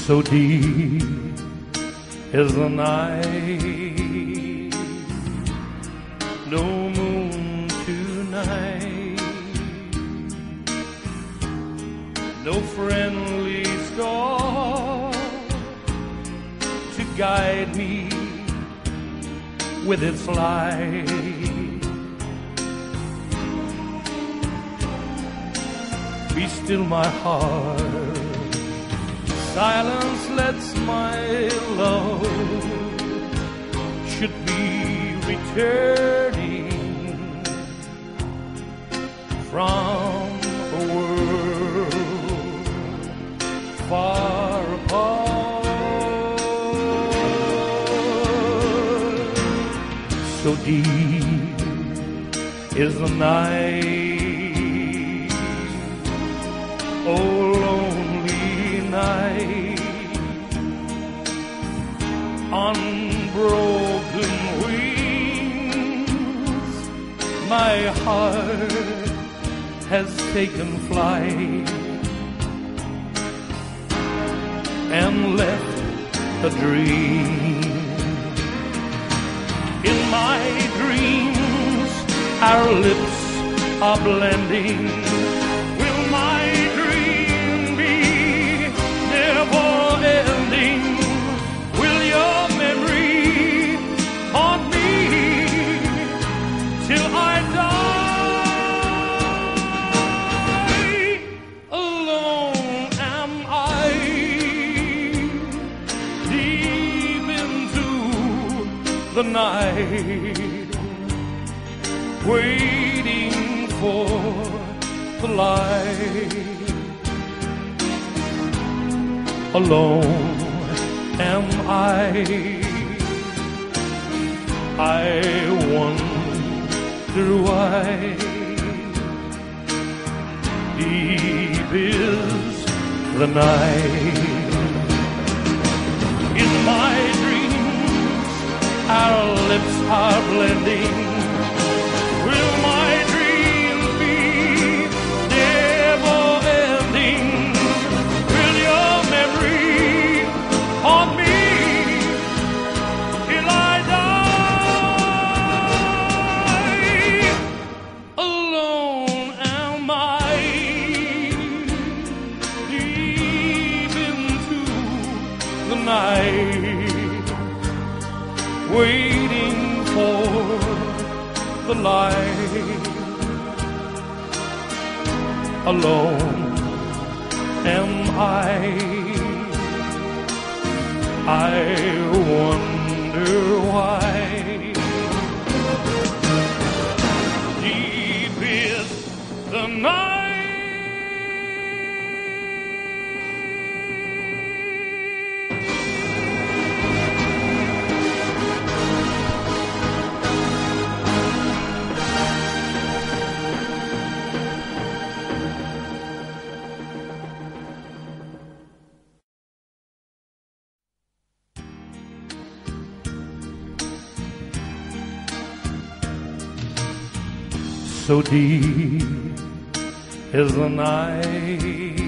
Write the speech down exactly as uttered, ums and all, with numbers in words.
So deep is the night, no moon tonight, no friendly star to guide me with its light. Be still, my heart, silence lets my love should be returning from a world far apart. So deep is the night, oh lonely night, unbroken wings, my heart has taken flight and left a dream. In my dreams our lips are blending. Will my dream be never ending? Will your memory haunt me till I die? Alone am I, deep into the night, waiting for the light. Alone am I, I wonder why. Deep is the night. In my dreams our lips are blending. Will my dreams be never ending? Will your memory haunt me till I die? Alone am I, deep into the night, waiting for the light. Alone am I, I wonder why. Deep is the night. So deep is the night,